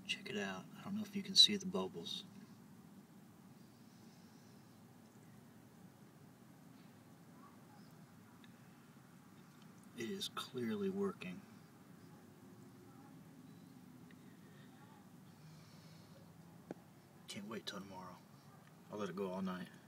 Check it out. I don't know if you can see the bubbles. It is clearly working. Can't wait till tomorrow. I'll let it go all night.